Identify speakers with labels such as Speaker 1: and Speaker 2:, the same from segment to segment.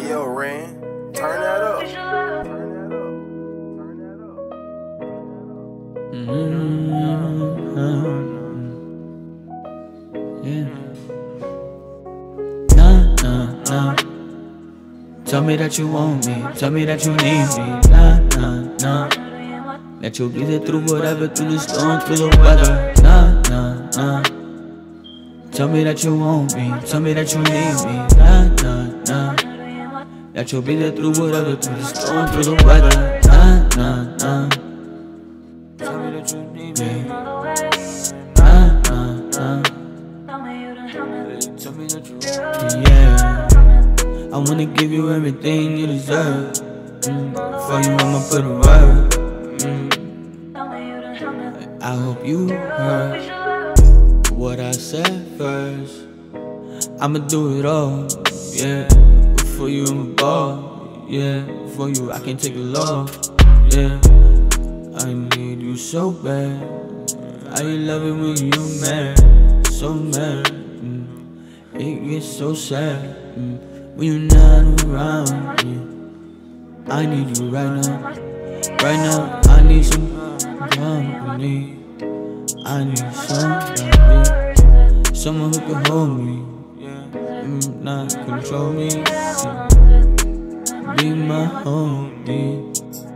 Speaker 1: Hey yo, Ren, turn that up.
Speaker 2: Yeah. Nah, nah, nah. Tell me that you want me, tell me that you need me. Nah, nah, nah. That you'll be there through whatever, through the storm, through the weather. Nah, nah, nah. Tell me that you want me, tell me that you need me. Nah, nah, nah. That you'll be there through whatever, through the storm, through the weather. Nah, nah, nah. Tell me that you need me. Nah, nah, nah. Tell me that you need me. Yeah. I wanna give you everything you deserve. For you I'ma put a word. I hope you heard what I said first. I'ma do it all, yeah. For you I'm a ball, yeah. For you I can take a loss, yeah. I need you so bad. I love it when you mad, so mad. It gets so sad when you're not around me. I need you right now. Right now, I need some company. I need somebody, someone who can hold me, not control me. Be my homie.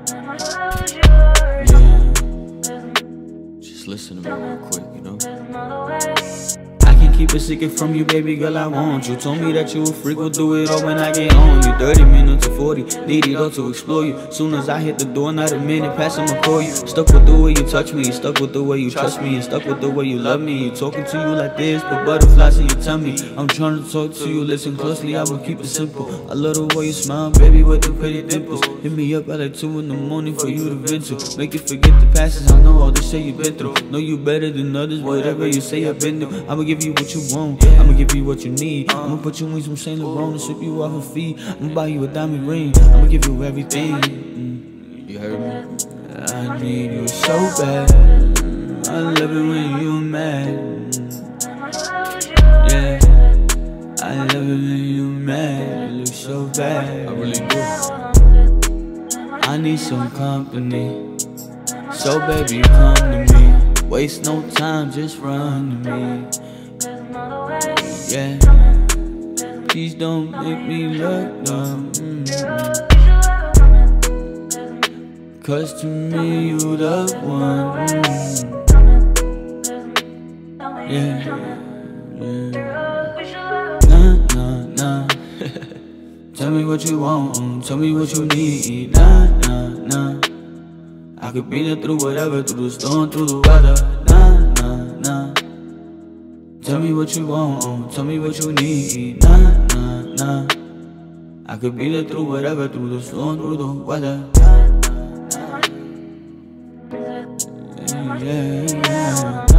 Speaker 2: Yeah. Just listen to me real quick, you know. Keep a secret from you, baby girl, I want you. Told me that you a freak, will do it all when I get on you. 30 minutes to 40, need it all to explore you. Soon as I hit the door, not a minute past, I'ma call you. Stuck with the way you touch me, stuck with the way you trust me, and stuck with the way you love me. Talking to you like this, put butterflies in your tummy. I'm trying to talk to you, listen closely, I will keep it simple. I love the way you smile, baby, with the pretty dimples. Hit me up at like 2 in the morning for you to vent to. Make you forget the passes, I know all the shit you've been through. Know you better than others, whatever you say I've been through. I'ma give you what you want, I'ma give you what you need. I'ma put you in some Saint Laurent and sweep you off her feet. I'ma buy you a diamond ring, I'ma give you everything. You heard me? I need you so bad. I love it when you mad. Yeah, I love it when you mad. You look so bad, I really do. I need some company, so baby come to me. Waste no time, just run to me. Yeah, please don't make me look dumb. Cause to me you the one. Yeah, yeah. Nah, nah, nah. Tell me what you want, tell me what you need. Nah, nah, nah. I could be there through whatever, through the storm, through the weather. Nah, nah, nah. Tell me what you want, tell me what you need. Nah, nah, nah. I could be there through whatever, through the storm, through the weather. Yeah, yeah, yeah.